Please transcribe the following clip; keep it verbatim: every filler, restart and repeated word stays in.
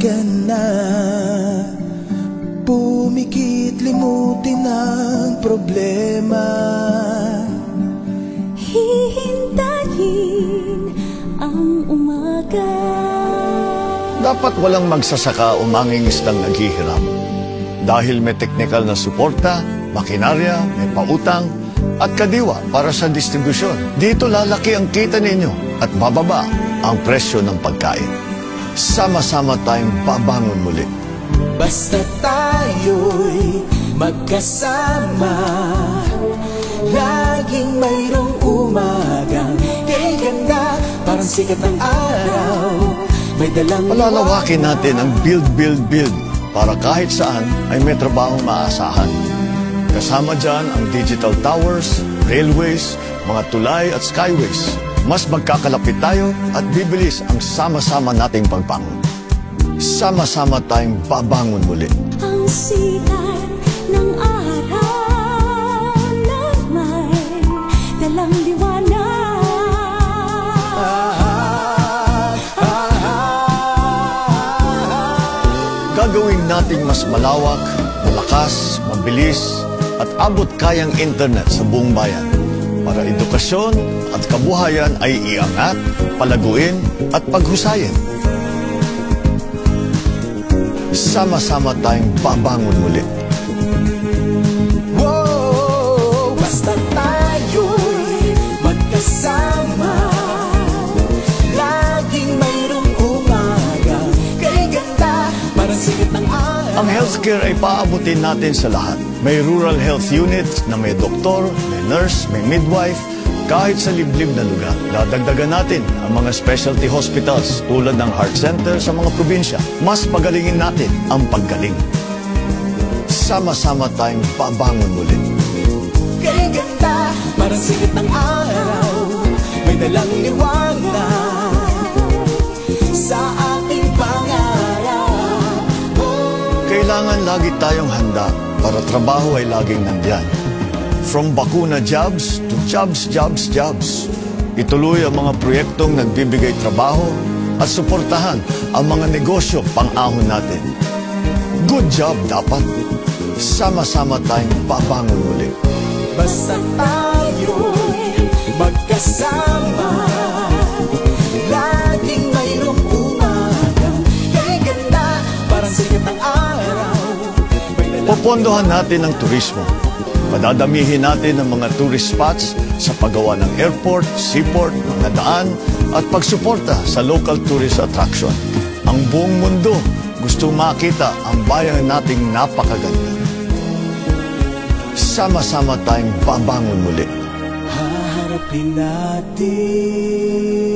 ka na. Pumikit, limutin ang problema. Hihintayin ang umaga. Dapat walang magsasaka o mangingisdang naghihirap. Dahil may teknikal na suporta, makinarya, may pautang, at kadiwa para sa distribusyon. Dito lalaki ang kita ninyo at bababa ang presyo ng pagkain. Sama-sama tayong babangon muli. Basta tayo'y magkasama, laging mayroong umagang kay ganda, parang sikat ng araw, may dalang... Palalawakin natin ang build, build, build para kahit saan ay may trabahong maasahan. Kasama dyan ang digital towers, railways, mga tulay at skyways. Mas magkakalapit tayo at bibilis ang sama-sama nating pagbangon. Sama-sama tayong babangon muli. Ang sikat ng araw na may dalang liwanag. Gagawin nating mas malawak, malakas, mabilis, at abot kayang internet sa buong bayan. Para edukasyon at kabuhayan ay iangat, palaguin at paghusayin. Sama-sama tayong babangon muli. Wow, basta tayo'y magkasama, laging mayroong umaga kay ganda, parang sikat ng araw. Ang healthcare ay paabutin natin sa lahat. May rural health units na may doktor, may nurse, may midwife, kahit sa liblib na lugar. Dadagdagan natin ang mga specialty hospitals tulad ng heart center sa mga probinsya. Mas pagalingin natin ang paggaling. Sama-sama tayong babangon muli. Kay ganda, parang sikat ng araw, may dalang liwanag sa ating pangarap. Kailangan lagi tayong handa para trabaho ay laging nandyan. From bakuna jobs to jobs, jobs, jobs. Ituloy ang mga proyektong nagbibigay trabaho at suportahan ang mga negosyo pang-ahon natin. Good job dapat. Sama-sama tayong babangon muli. Basta tayo'y magkasama, laging mayroong umaga kay ganda, parang sikat ng araw. Popondohan natin ang turismo. Padadamihin natin ang mga tourist spots sa paggawa ng airport, seaport, mga daan at pagsuporta sa local tourist attraction. Ang buong mundo gusto makita ang bayan nating napakaganda. Sama-sama tayong babangon muli. Haharapin natin